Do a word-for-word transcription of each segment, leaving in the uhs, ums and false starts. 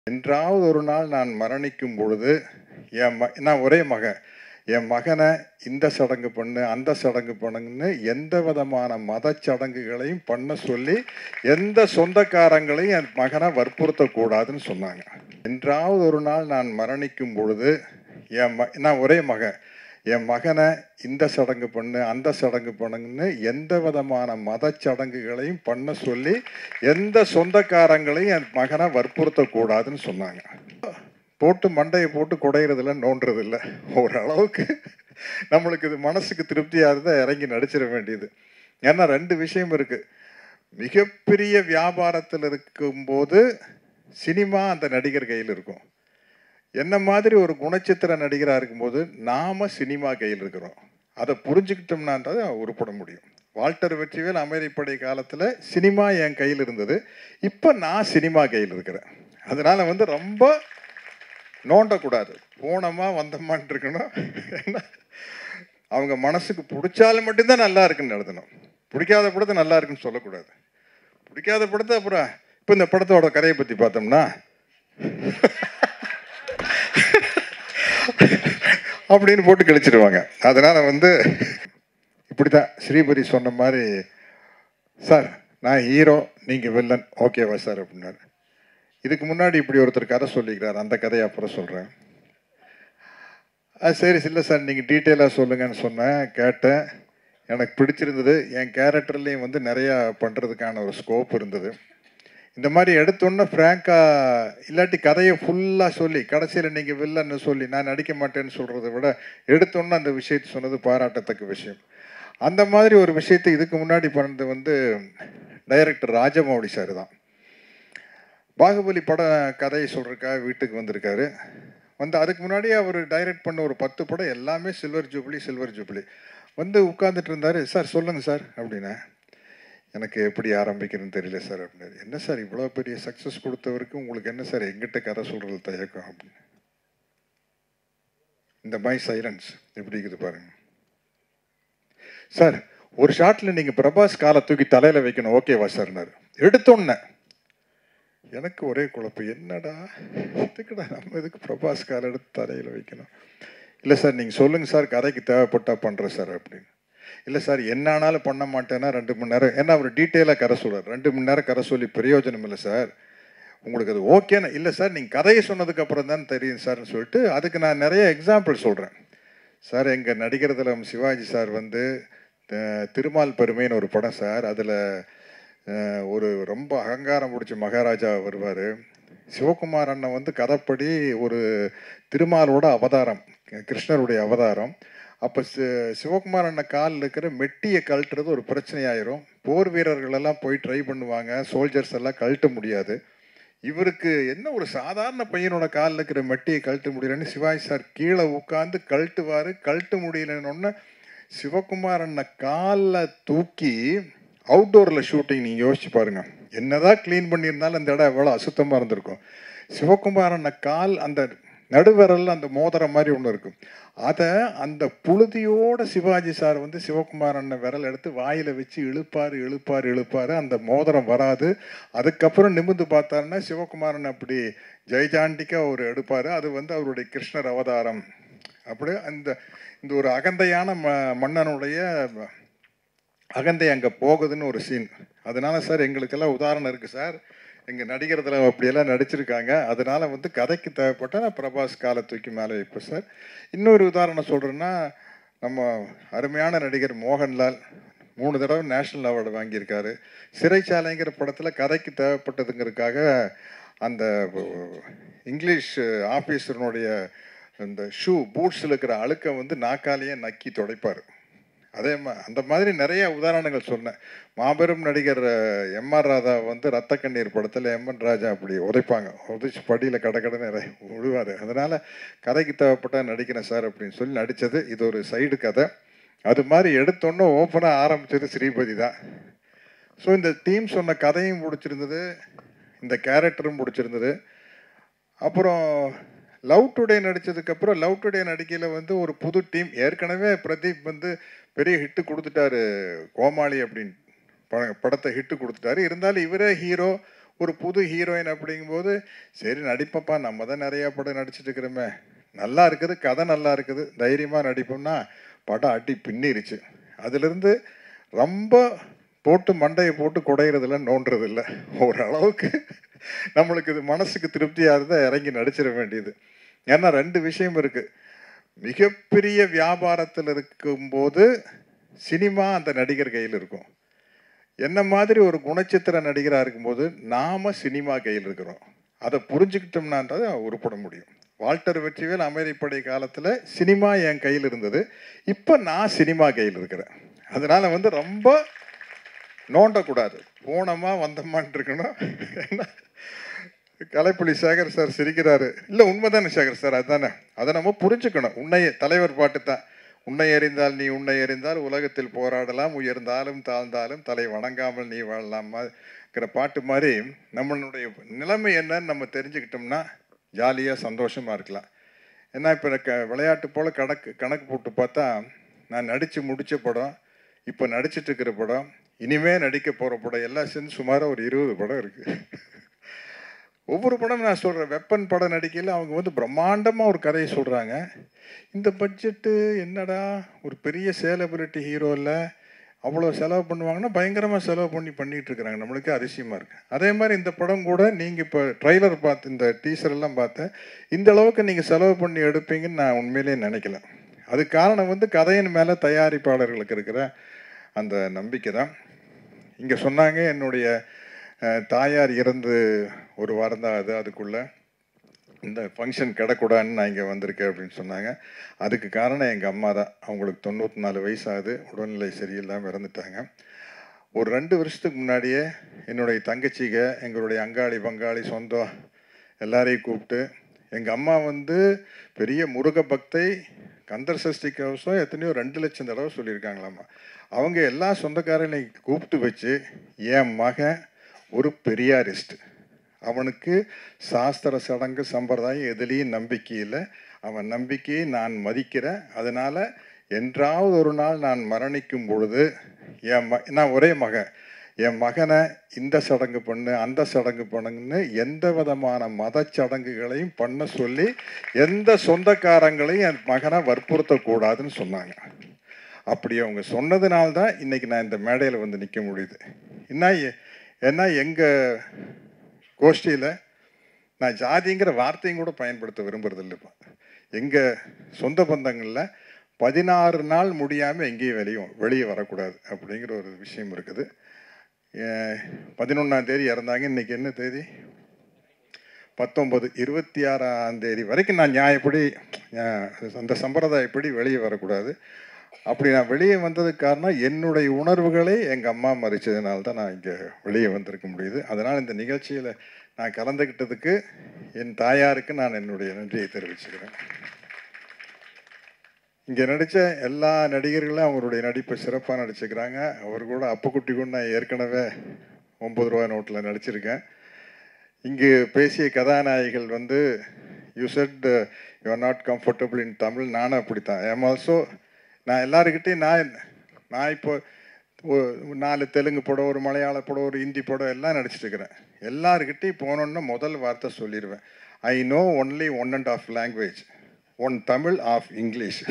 என்றாவது ஒரு நாள் நான் மரணிக்கும் பொழுது என் ம நான் ஒரே மகன். என் மகனை இந்த சடங்கு பண்ணு, அந்த சடங்கு பண்ணுன்னு எந்த விதமான மத சடங்குகளையும் பண்ண சொல்லி எந்த சொந்தக்காரங்களையும் என் மகனை வற்புறுத்தக்கூடாதுன்னு சொன்னாங்க. என்றாவது ஒரு நாள் நான் மரணிக்கும் பொழுது என் ம நான் ஒரே மகன். என் மகனை இந்த சடங்கு பண்ணு, அந்த சடங்கு பண்ணுன்னு எந்த விதமான மத சடங்குகளையும் பண்ண சொல்லி எந்த சொந்தக்காரங்களையும் என் மகனை வற்புறுத்தக்கூடாதுன்னு சொன்னாங்க. போட்டு மண்டையை போட்டு குடையிறதில்ல, நோண்டுறதில்ல. ஓரளவுக்கு நம்மளுக்கு இது மனசுக்கு திருப்தியாக இருந்தால் இறங்கி நடிச்சிட வேண்டியது. ஏன்னா ரெண்டு விஷயம் இருக்குது. மிகப்பெரிய வியாபாரத்தில் இருக்கும்போது சினிமா அந்த நடிகர் கையில் இருக்கும். என்ன மாதிரி ஒரு குணச்சித்திர நடிகராக இருக்கும்போது நாம் சினிமா கையில் இருக்கிறோம். அதை புரிஞ்சுக்கிட்டோம்னா தான் உருப்பட முடியும். வால்டர் வெற்றிவேல் அமைதிப்படை காலத்தில் சினிமா என் கையில் இருந்தது. இப்போ நான் சினிமா கையில் இருக்கிறேன். அதனால் வந்து ரொம்ப நோண்டக்கூடாது. போனோமா வந்தோமான் இருக்கணும். ஏன்னா அவங்க மனசுக்கு பிடிச்சாலும் மட்டும்தான் நல்லா இருக்குன்னு எழுதணும். பிடிக்காத படத்தை நல்லா இருக்குன்னு சொல்லக்கூடாது. பிடிக்காத படத்தை அப்புறம் இப்போ இந்த படத்தோட கதையை பற்றி பார்த்தோம்னா அப்படின்னு போட்டு கழிச்சிடுவாங்க. அதனால் வந்து இப்படி தான் ஸ்ரீபதி சொன்ன மாதிரி, சார் நான் ஹீரோ, நீங்கள் வில்லன், ஓகேவா சார் அப்படின்னாரு. இதுக்கு முன்னாடி இப்படி ஒருத்தர் கதை சொல்லிக்கிறார், அந்த கதையை அப்புறம் சொல்கிறேன். அது சரி இல்லை சார் நீங்கள் டீட்டெயிலாக சொல்லுங்கன்னு சொன்னேன். கேட்டேன், எனக்கு பிடிச்சிருந்தது. என் கேரக்டர்லேயும் வந்து நிறையா பண்ணுறதுக்கான ஒரு ஸ்கோப் இருந்தது. இந்த மாதிரி எடுத்தோன்னே ஃப்ராங்காக இல்லாட்டி கதையை ஃபுல்லாக சொல்லி கடைசியில் நீங்கள் வில்லன்னு சொல்லி நான் நடிக்க மாட்டேன்னு சொல்கிறத விட எடுத்தோன்னே அந்த விஷயத்தை சொன்னது பாராட்டத்தக்க விஷயம். அந்த மாதிரி ஒரு விஷயத்தை இதுக்கு முன்னாடி பண்ணது வந்து டைரக்டர் ராஜமௌழி சார் தான். பாகுபலி பட கதையை சொல்கிறதுக்காக வீட்டுக்கு வந்திருக்காரு. வந்து அதுக்கு முன்னாடியே அவர் டைரக்ட் பண்ண ஒரு பத்து படம் எல்லாமே சில்வர் ஜூப்ளி சில்வர் ஜூப்ளி வந்து உட்காந்துட்டு இருந்தார். சார் சொல்லுங்கள் சார் அப்படின்னா, எனக்கு எப்படி ஆரம்பிக்கிறதுன்னு தெரியல சார் அப்படின்னாரு. என்ன சார் இவ்வளோ பெரிய சக்ஸஸ் கொடுத்தவருக்கு உங்களுக்கு என்ன சார் எங்கிட்ட கதை சொல்கிறது தயக்கம் அப்படின்னு. இந்த மை சைலன்ஸ் எப்படி இருக்குது பாருங்க சார். ஒரு ஷாட்டில் நீங்கள் பிரபாஸ் காலை தூக்கி தலையில் வைக்கணும், ஓகேவா சார்னாரு. எடுத்தோன்னே எனக்கு ஒரே குழப்பம், என்னடா இதுக்குடா நம்ம இதுக்கு பிரபாஸ் காலை எடுத்து தலையில் வைக்கணும். இல்லை சார் நீங்கள் சொல்லுங்கள் சார், கதைக்கு தேவைப்பட்டா பண்ணுறேன் சார் அப்படின்னு. இல்லை சார் என்னானாலும் பண்ண மாட்டேன்னா ரெண்டு மணி நேரம், ஏன்னா அவர் டீட்டெயிலாக கரை சொல்கிறார். ரெண்டு மணி நேரம் கரை சொல்லி பிரயோஜனம் இல்லை சார், உங்களுக்கு அது ஓகேன்னு. இல்லை சார் நீங்கள் கதையை சொன்னதுக்கப்புறம் தான் தெரியும் சார்னு சொல்லிட்டு அதுக்கு நான் நிறைய எக்ஸாம்பிள் சொல்கிறேன். சார் எங்கள் நடிகரத்தில் சிவாஜி சார் வந்து திருமால் பெருமைன்னு ஒரு படம் சார், அதில் ஒரு ரொம்ப அகங்காரம் பிடிச்ச மகாராஜா வருவார். சிவகுமார் அண்ணன் வந்து கதைப்படி ஒரு திருமாலோட அவதாரம், கிருஷ்ணருடைய அவதாரம். அப்போ சி சிவகுமார் அண்ணன் காலில் இருக்கிற மெட்டியை கழட்டுறது ஒரு பிரச்சனையாயிரும். போர் வீரர்கள் எல்லாம் போய் ட்ரை பண்ணுவாங்க, சோல்ஜர்ஸ் எல்லாம் கழட்ட முடியாது. இவருக்கு என்ன ஒரு சாதாரண பையனோட காலில் இருக்கிற மெட்டியை கழட்ட முடியலன்னு சிவாஜி சார் கீழே உட்காந்து கழட்டுவார். கழட்ட முடியலன்னு சிவகுமார் அண்ணன் காலில் தூக்கி அவுட்டோரில் ஷூட்டிங் நீங்கள் யோசிச்சு பாருங்கள், என்னதான் க்ளீன் பண்ணியிருந்தாலும் அந்த இடம் எவ்வளோ அசுத்தமாக இருந்திருக்கும். சிவகுமார் அண்ணன் கால் அந்த நடுவரல் அந்த மோதிரம் மாதிரி ஒன்று இருக்கும், அதை அந்த புழுதியோட சிவாஜி சார் வந்து சிவகுமார் அண்ணன் விரல் எடுத்து வாயில் வச்சு இழுப்பார் இழுப்பார் இழுப்பார் அந்த மோதிரம் வராது. அதுக்கப்புறம் நிமிர்ந்து பார்த்தாருன்னா சிவகுமார் அண்ணன் அப்படி ஜெய்ஜாண்டிக்காக ஒரு எடுப்பார். அது வந்து அவருடைய கிருஷ்ணர் அவதாரம். அப்படி அந்த இந்த ஒரு அகந்தையான ம மன்னனுடைய அகந்தை அங்கே போகுதுன்னு ஒரு சீன். அதனால சார் எங்களுக்கெல்லாம் உதாரணம் இருக்குது சார், எங்கள் நடிகரத்தில் அப்படியெல்லாம் நடிச்சிருக்காங்க. அதனால் வந்து கதைக்கு தேவைப்பட்டால் நான் பிரபாஸ் காலை தூக்கி மேலே வைப்பேன் சார். இன்னொரு உதாரணம் சொல்கிறேன்னா, நம்ம அருமையான நடிகர் மோகன்லால் மூணு தடவை நேஷ்னல் அவார்டு வாங்கியிருக்காரு. சிறைச்சாலைங்கிற படத்தில் கதைக்கு தேவைப்பட்டதுங்கிறதுக்காக அந்த இங்கிலீஷ் ஆஃபீஸருடைய இந்த ஷூ பூட்ஸில் இருக்கிற அழுக்கை வந்து நாக்காலேயே நக்கி துடைப்பார். அதே மா அந்த மாதிரி நிறைய உதாரணங்கள் சொன்னேன். மாபெரும் நடிகர் எம் ஆர் ராதா வந்து ரத்த கண்ணீர் படத்தில் எம் என் ராஜா அப்படி உதைப்பாங்க, உதைச்சி படியில் கடை கடை நிறைய விழுவார். அதனால் கதைக்கு தேவைப்பட்டால் நடிக்கிறேன் சார் அப்படின்னு சொல்லி நடித்தது. இது ஒரு சைடு கதை. அது மாதிரி எடுத்தோன்னே ஓப்பனாக ஆரம்பித்தது ஸ்ரீபதி தான். ஸோ இந்த டீம் சொன்ன கதையும் பிடிச்சிருந்தது, இந்த கேரக்டரும் பிடிச்சிருந்தது. அப்புறம் லவ் டுடே நடித்ததுக்கப்புறம் லவ் டுடே நடிக்கையில் வந்து ஒரு புது டீம். ஏற்கனவே பிரதீப் வந்து பெரிய ஹிட்டு கொடுத்துட்டாரு, கோமாளி அப்படின்னு ப படத்தை ஹிட்டு கொடுத்துட்டாரு. இருந்தாலும் இவரே ஹீரோ, ஒரு புது ஹீரோயின் அப்படிங்கும்போது சரி நடிப்பப்பா, நம்ம தான் நிறையா படம் நடிச்சிட்டு இருக்கிறோமே, நல்லா இருக்குது, கதை நல்லா இருக்குது, தைரியமாக நடிப்போம்னா படம் அடி பின்னிருச்சு. அதுலேருந்து ரொம்ப போட்டு மண்டையை போட்டு குடையிறதில்ல, நோண்டுறதில்ல. ஓரளவுக்கு நம்மளுக்கு இது மனசுக்கு திருப்தியாக இருந்தால் இறங்கி நடிச்சிட வேண்டியது. ஏன்னா ரெண்டு விஷயம் இருக்குது. மிகப்பெரிய வியாபாரத்தில் இருக்கும்போது சினிமா அந்த நடிகர் கையில் இருக்கும். என்ன மாதிரி ஒரு குணச்சித்திர நடிகராக இருக்கும்போது நாம் சினிமா கையில் இருக்கிறோம். அதை புரிஞ்சுக்கிட்டோம்னான்றது உருப்பட முடியும். வால்டர் வெற்றிவேல் அமைதிப்படை காலத்தில் சினிமா என் கையில் இருந்தது, இப்போ நான் சினிமா கையில் இருக்கிறேன். அதனால் வந்து ரொம்ப நோண்டக்கூடாது, போனோமா வந்தோமான் இருக்கணும். ஏன்னா கலைப்புலி சேகர் சார் சிரிக்கிறாரு, இல்லை உண்மைதானே சேகர் சார், அதுதானே, அதை நம்ம புரிஞ்சுக்கணும். உன்னை தலைவர் பாட்டு தான், உன்னை அறிந்தால் நீ உன்னை அறிந்தால் உலகத்தில் போராடலாம், உயர்ந்தாலும் தாழ்ந்தாலும் தலை வணங்காமல் நீ வாழலாமாங்கிற பாட்டு மாதிரி நம்மளுடைய நிலைமை என்னன்னு நம்ம தெரிஞ்சுக்கிட்டோம்னா ஜாலியாக சந்தோஷமாக இருக்கலாம். ஏன்னா இப்போ க விளையாட்டு போல் கணக்கு கணக்கு போட்டு பார்த்தா நான் நடித்து முடித்த படம், இப்போ நடிச்சிட்டு இருக்கிற படம், இனிமே நடிக்க போகிற படம் எல்லாம் சேர்ந்து சுமாராக ஒரு இருபது படம் இருக்குது. ஒவ்வொரு படம் நான் சொல்கிறேன், வெப்பன் படம் நடிக்கையில் அவங்க வந்து பிரம்மாண்டமாக ஒரு கதையை சொல்கிறாங்க. இந்த பட்ஜெட்டு என்னடா, ஒரு பெரிய சேலபிலிட்டி ஹீரோ இல்லை, அவ்வளோ செலவு பண்ணுவாங்கன்னா பயங்கரமாக செலவு பண்ணி பண்ணிகிட்டு இருக்கிறாங்க. நம்மளுக்கே அதிசயமாக இருக்குது. அதே மாதிரி இந்த படம் கூட நீங்கள் இப்போ ட்ரைலர் பார்த்து இந்த டீசரெல்லாம் பார்த்தேன், இந்த அளவுக்கு நீங்கள் செலவு பண்ணி எடுப்பீங்கன்னு நான் உண்மையிலே நினைக்கல. அது காரணம் வந்து கதையின் மேலே தயாரிப்பாளர்களுக்கு இருக்கிற அந்த நம்பிக்கை தான். இங்கே சொன்னாங்க என்னுடைய தாயார் இறந்து ஒரு வாரம் தான் அது, அதுக்குள்ளே இந்த ஃபங்க்ஷன் கிடக்கூடாதுன்னு நான் இங்கே வந்திருக்கேன் அப்படின்னு சொன்னாங்க. அதுக்கு காரணம் எங்கள் அம்மா தான். அவங்களுக்கு தொண்ணூற்றி நாலு வயசாகுது, உடல்நிலை சரியில்லாமல் இறந்துட்டாங்க. ஒரு ரெண்டு வருஷத்துக்கு முன்னாடியே என்னுடைய தங்கச்சிக, எங்களுடைய அங்காளி பங்காளி சொந்தம் எல்லாரையும் கூப்பிட்டு, எங்கள் அம்மா வந்து பெரிய முருக பக்தை, கந்தர் சஷ்டி கவசம் எத்தனையோ ரெண்டு லட்சம் தடவை சொல்லியிருக்காங்களாம்மா. அவங்க எல்லா சொந்தக்காரங்களையும் கூப்பிட்டு வச்சு, என் மகன் ஒரு பெரியாரிஸ்ட், அவனுக்கு சாஸ்திர சடங்கு சம்பிரதாயம் எதுலேயும் நம்பிக்கை இல்லை, அவன் நம்பிக்கையை நான் மதிக்கிறேன். அதனால் என்றாவது ஒரு நாள் நான் மரணிக்கும் பொழுது என் ம நான் ஒரே மகன், என் மகனை இந்த சடங்கு பண்ணு அந்த சடங்கு பண்ணுன்னு எந்த விதமான மத சடங்குகளையும் பண்ண சொல்லி எந்த சொந்தக்காரங்களையும் என் மகனை வற்புறுத்தக்கூடாதுன்னு சொன்னாங்க. அப்படி அவங்க சொன்னதுனால்தான் இன்றைக்கி நான் இந்த மேடையில் வந்து நிற்க முடியுது. என்ன ஏன்னா எங்கள் கோஷ்டியில் நான் ஜாதிங்கிற வார்த்தையும் கூட பயன்படுத்த விரும்புறதில்லை. இப்போ எங்கள் சொந்த பந்தங்களில் பதினாறு நாள் முடியாமல் எங்கேயும் வெளியும் வெளியே வரக்கூடாது அப்படிங்கிற ஒரு விஷயம் இருக்குது. பதினொன்றாம் தேதி இறந்தாங்க, இன்றைக்கி என்ன தேதி, பத்தொம்பது, இருபத்தி ஆறாம் தேதி வரைக்கும் நான் நியாயப்படி அந்த சம்பிரதாயப்படி வெளியே வரக்கூடாது. அப்படி நான் வெளியே வந்ததுக்கு காரணம் என்னுடைய உணர்வுகளை எங்கள் அம்மா மதித்ததுனால தான் நான் இங்கே வெளியே வந்திருக்க முடியுது. அதனால் இந்த நிகழ்ச்சியில் நான் கலந்துக்கிட்டதுக்கு என் தாயாருக்கு நான் என்னுடைய நன்றியை தெரிவிச்சுக்கிறேன். இங்கே நடித்த எல்லா நடிகர்களும் அவங்களுடைய நடிப்பை சிறப்பாக நடிச்சுக்கிறாங்க. அவர் கூட அப்புக்குட்டி கூட நான் ஏற்கனவே ஒம்பது ரூபா நோட்டில் நடிச்சிருக்கேன். இங்கு பேசிய கதாநாயகிகள் வந்து you said you are not comfortable in Tamil. நானும் அப்படித்தான். ஐ எம் ஆல்சோ, நான் எல்லாருக்கிட்டையும் நான் நான் இப்போ நாலு தெலுங்கு படம், ஒரு மலையாள படம், ஒரு ஹிந்தி படம் எல்லாம் நடிச்சிட்டு இருக்கிறேன். எல்லாருக்கிட்டையும் போனோன்னா முதல் வார்த்தை சொல்லிடுவேன், I know only one and half language, one Tamil half English.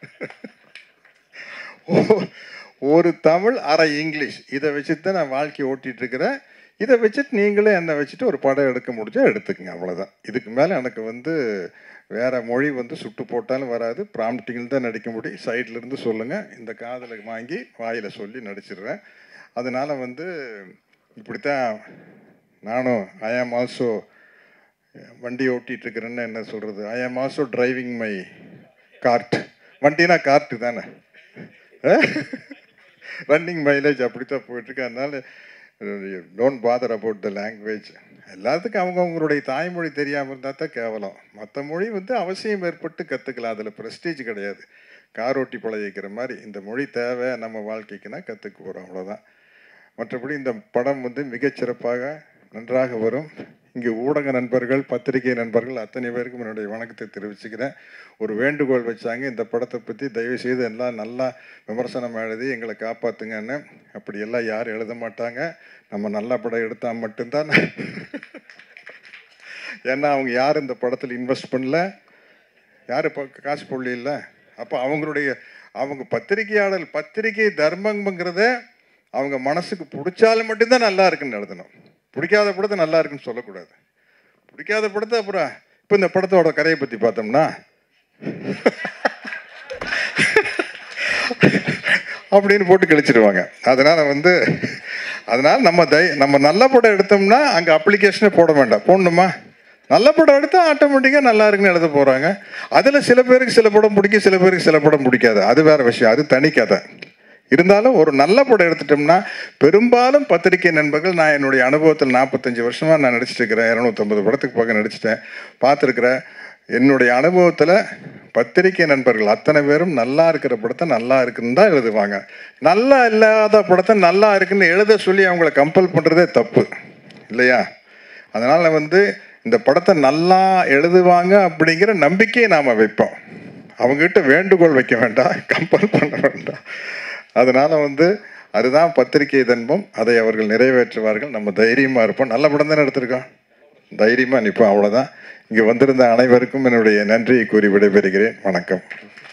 ஒரு தமிழ் அரை இங்கிலீஷ், இதை வச்சுட்டு தான் நான் வாழ்க்கை ஓட்டிகிட்டு இருக்கிறேன். இதை வச்சுட்டு நீங்களே என்னை வச்சுட்டு ஒரு படம் எடுக்க முடிஞ்சா எடுத்துக்கங்க, அவ்வளோதான். இதுக்கு மேலே எனக்கு வந்து வேறு மொழி வந்து சுட்டு போட்டாலும் வராது, ப்ராம்ப்டிங்கில் தான் நடிக்க முடியும். சைட்லேருந்து சொல்லுங்கள், இந்த காதில் வாங்கி வாயில் சொல்லி நடிச்சிடுறேன். அதனால் வந்து இப்படித்தான் நானும் ஐ ஆம் ஆல்சோ வண்டி ஓட்டிகிட்ருக்கிறேன்னு என்ன சொல்கிறது, I am also driving my cart. வண்டினா கார்ட்டு தானே, ரன்னிங் மைலேஜ் அப்படித்தான் போயிட்டுருக்கு. அதனால் don't bother about the language. எல்லாத்துக்கும் அவங்க அவங்களுடைய தாய்மொழி தெரியாமல் இருந்தால் தான் கேவலம். மற்ற மொழி வந்து அவசியம் ஏற்பட்டு கற்றுக்கலாம், அதில் ப்ரெஸ்டீஜ் கிடையாது. கார் ஓட்டி பழகிக்கிற மாதிரி இந்த மொழி தேவை நம்ம வாழ்க்கைக்குன்னா கற்றுக்க போகிறோம், அவ்வளோதான். மற்றபடி இந்த படம் வந்து மிகச்சிறப்பாக நன்றாக வரும். இங்கே ஊடக நண்பர்கள், பத்திரிகை நண்பர்கள் அத்தனை பேருக்கும் என்னுடைய வணக்கத்தை தெரிவிச்சுக்கிறேன். ஒரு வேண்டுகோள் வச்சாங்க, இந்த படத்தை பற்றி தயவுசெய்து எல்லாம் நல்லா விமர்சனம் எழுதி எங்களை காப்பாற்றுங்கன்னு. அப்படி எல்லாம் யாரும் எழுத மாட்டாங்க. நம்ம நல்ல படம் எடுத்தால் மட்டும்தான். ஏன்னா அவங்க யாரும் இந்த படத்தில் இன்வெஸ்ட் பண்ணல, யார் இப்போ காசு போடல இல்லை. அப்போ அவங்களுடைய அவங்க பத்திரிகையாளர் பத்திரிகை தர்மங்கிறத அவங்க மனசுக்கு பிடிச்சாலும் மட்டும்தான் நல்லா இருக்குன்னு எழுதணும். பிடிக்காத படத்தை நல்லா இருக்குன்னு சொல்லக்கூடாது. பிடிக்காத படத்தை அப்புறம் இப்போ இந்த படத்தோட கதையை பற்றி பார்த்தோம்னா அப்படின்னு போட்டு கழிச்சிடுவாங்க. அதனால் வந்து அதனால் நம்ம தை நம்ம நல்ல படம் எடுத்தோம்னா அங்கே அப்ளிகேஷனே போட வேண்டாம். போடணுமா? நல்ல படம் எடுத்தால் ஆட்டோமேட்டிக்காக நல்லா இருக்குன்னு எழுத போகிறாங்க. அதில் சில பேருக்கு சில படம் பிடிக்கும், சில பேருக்கு சில படம் பிடிக்காது. அது வேறு விஷயம், அது தனி கதை. இருந்தாலும் ஒரு நல்ல படம் எடுத்துட்டோம்னா பெரும்பாலும் பத்திரிகை நண்பர்கள், நான் என்னுடைய அனுபவத்தில் நாற்பத்தஞ்சு வருஷமாக நான் நடிச்சிட்டு இருக்கிறேன். இரநூத்தம்பது படத்துக்கு பக்கம் நடிச்சிட்டேன், பார்த்துருக்குறேன். என்னுடைய அனுபவத்தில் பத்திரிகை நண்பர்கள் அத்தனை பேரும் நல்லா இருக்கிற படத்தை நல்லா இருக்குன்னு தான் எழுதுவாங்க. நல்லா இல்லாத படத்தை நல்லா இருக்குன்னு எழுத சொல்லி அவங்கள கம்பல் பண்ணுறதே தப்பு இல்லையா? அதனால் வந்து இந்த படத்தை நல்லா எழுதுவாங்க அப்படிங்கிற நம்பிக்கையை நாம் வைப்போம். அவங்ககிட்ட வேண்டுகோள் வைக்க வேண்டாம், கம்பல் பண்ண வேண்டாம். அதனால் வந்து அதுதான் பத்திரிகை தன்பம். அதை அவர்கள் நிறைவேற்றுவார்கள். நம்ம தைரியமாக இருப்போம். நல்ல படம் தானே எடுத்திருக்கோம், தைரியமாக நிற்போம். அவ்வளோதான். இங்கே வந்திருந்த அனைவருக்கும் என்னுடைய நன்றியை கூறி விடைபெறுகிறேன். வணக்கம்.